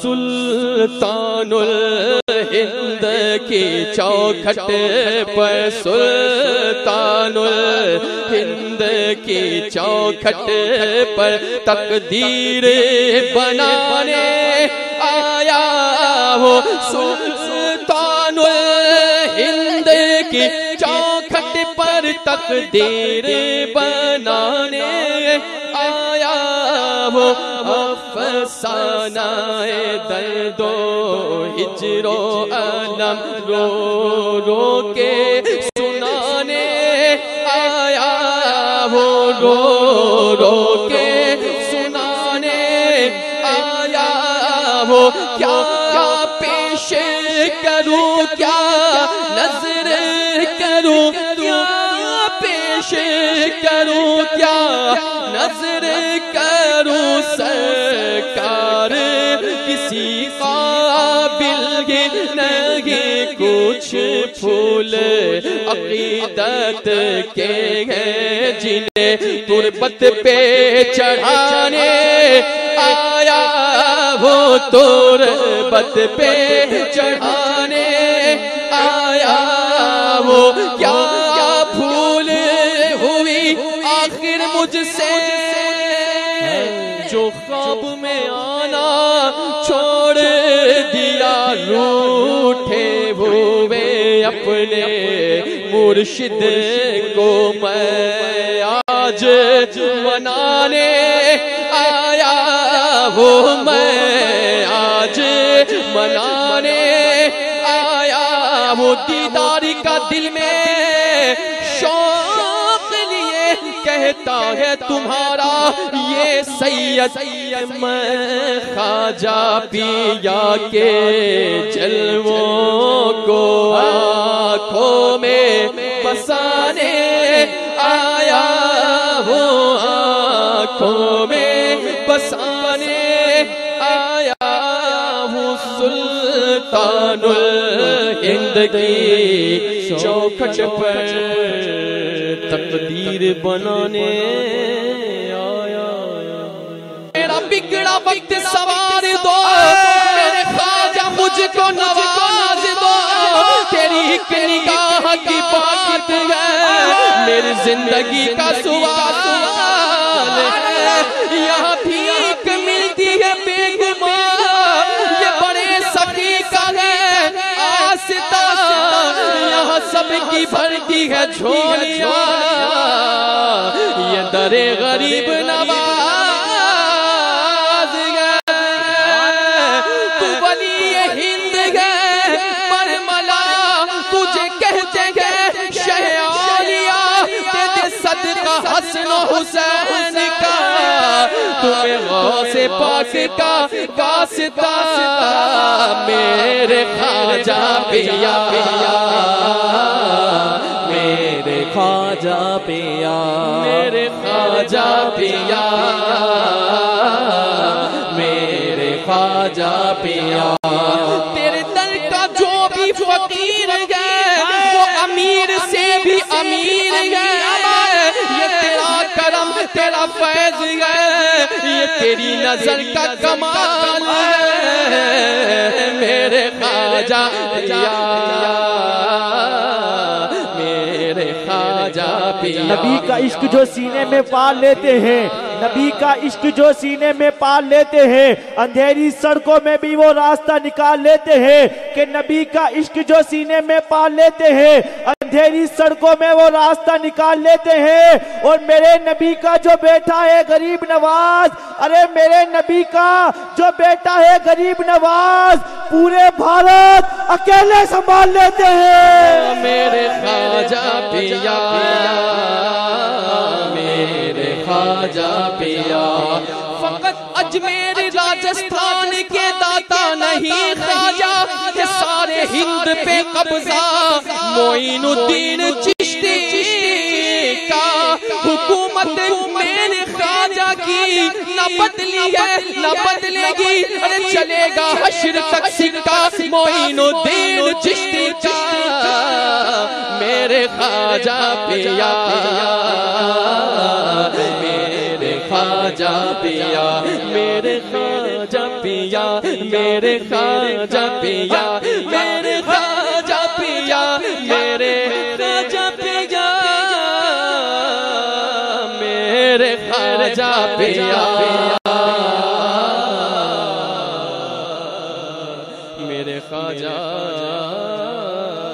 سلطان الہند کی چوکھٹ پر، سلطان الہند کی چوکھٹ پر تقدیر بنانے آیا ہو، سلطان الہند کی چوکھٹ پر تقدیر بنانے آیا ہو، افسانہ درد و ہجر و الم رو رو کے سنانے آیا ہو، رو رو کے سنانے آیا ہو، کیا پیش کروں کیا نظر کروں، کیا پیش کروں کیا نظر کروں، سرکار کسی قابل ہی نہیں، کچھ پھول عقیدت کے ہیں جنہیں تربت پہ چڑھانے آیا وہ، تربت پہ چڑھانے آیا وہ، کیا بھول ہوئی آخر مجھ سے جو خواب میں آنا چھوڑ دیا، روٹھے ہوئے اپنے مرشد کو میں آج منانے آیا وہ، میں آج منانے آیا وہ، دیدار کا دل میں شوق لیے کہتا ہے تمہارا یہ سید، میں خواجہ پیا کے جلووں کو آنکھوں میں بسانے آیا ہوں، آنکھوں میں بسانے آیا ہوں، سلطان الہند کی چوکھٹ پر تقدیر بنانے آیا، میرا بگڑا وقت سوار دو، میرے خواجہ مجھ کو نواز دو، تیری ایک نگاہ کی بات ہے میری زندگی کا سوال ہے، یہاں بھیک ملتی ہے بے گمان، یہ بڑے سخی کا ہے آستہ، یہاں سب کی بھرتی ہے جھولیاں، یہ در غریب نواز ہے، تو ولی ہند ہے برملا، تجھے کہتے ہیں شہ اولیاء، تیرے صدقہ حسن و حسین کا، تمہیں غوث پاک کا واسطہ، میرے خواجہ پیا، میرے خواجہ پیا، میرے خواجہ پیا، میرے خواجہ پیا، تیرے در کا جو بھی فقیر ہے وہ امیر سے بھی امیر ہے، یہ تیرا کرم تیرا فیض ہے، یہ تیری نظر کا کمال ہے، میرے خواجہ پیا، میرے خواجہ پیا، نبی کا عشق جو سینے میں پال لیتے ہیں، نبی کا عشق جو سینے میں پال لیتے ہیں، اندھیری سڑکوں میں بھی وہ راستہ نکال لیتے ہیں، کہ نبی کا عشق جو سینے میں پال لیتے ہیں، اندھیری سڑکوں میں وہ راستہ نکال لیتے ہیں، اور میرے نبی کا جو بیٹا ہے غریب نواز، ارے میرے نبی کا جو بیٹا ہے غریب نواز، پورے بھارت اکیلے سنبھال لیتے ہیں، میرے خواجہ پیا، میرے خواجہ پیا، فقط اجمیر راجستھان کے داتا نہیں خواجہ، کہ سارے ہند پہ قبضہ معین الدین چشتی کا، حکومت میرے خواجہ کی نہ بدلی ہے نہ بدلے گی، ارے چلے گا حشر تک سکہ معین الدین چشتی کا، میرے خواجہ پیا، میرے خواجہ پیا، میرے خواجہ پیا۔ پیا میرے خواجہ پیا میرے خواجہ پیا میرے خواجہ پیا میرے خواجہ پیا میرے خواجہ